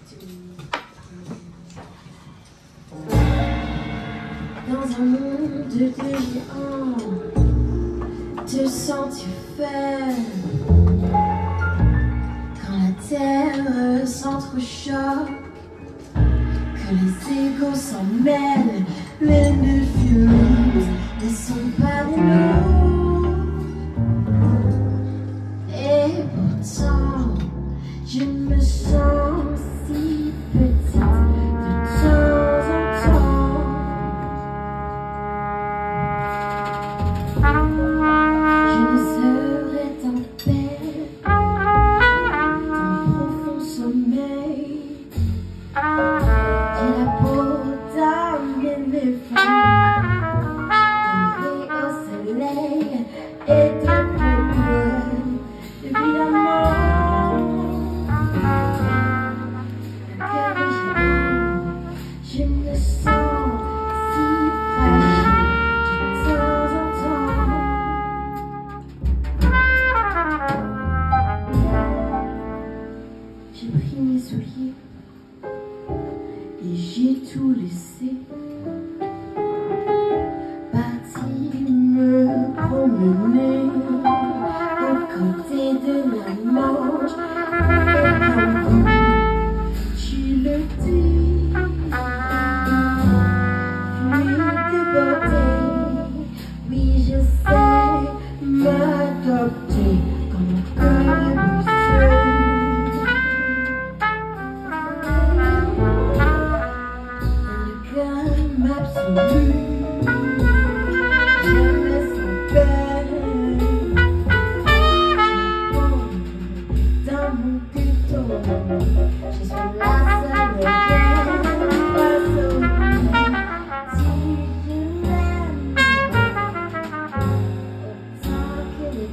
Dans un monde de géants, te sens-tu faible quand la terre s'entrechoque, que les égos s'en mêlent, mais ne fusent, ne sont pas des loups. Et pourtant, je me sens si petite de temps en temps. Je ne serai en paix dans profond sommeil. J'ai la peau d'un éléphant, doré au soleil et de problèmes depuis la mort. Le cœur est géant, je me sens si fragile de temps en temps. J'ai pris mes souliers et j'ai tout laissé, parti me promener aux côtés de la Manche. Et comme tu le dis, fluide de beauté, oui je sais m'adopter comme un cœur absolu, je me sens belle dans mon ghetto. Je suis la seule guerre, pas oubliée. Si je l'aime autant qu'elle est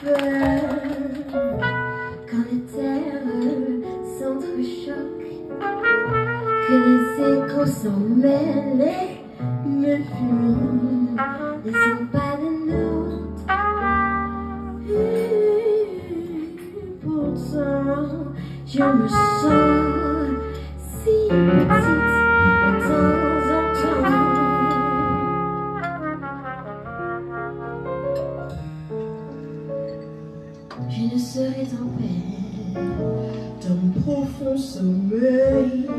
peur quand les terres s'entrechoquent, que les échos s'en mêlent et me fument, ne sont pas les nôtres. Et pourtant, je me sens si petite de temps en temps. Je ne serai en paix dans mon profond sommeil.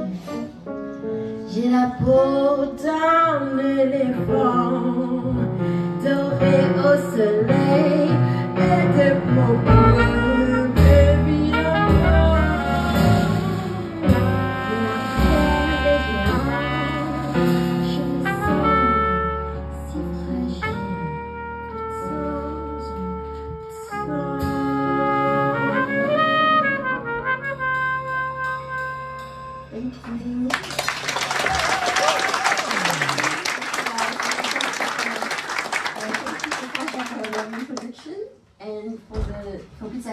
J'ai la peau d'un éléphant doré au soleil et des problèmes évidemment. Je me sens si fragile de temps en temps. Thank you. Production and for the trumpet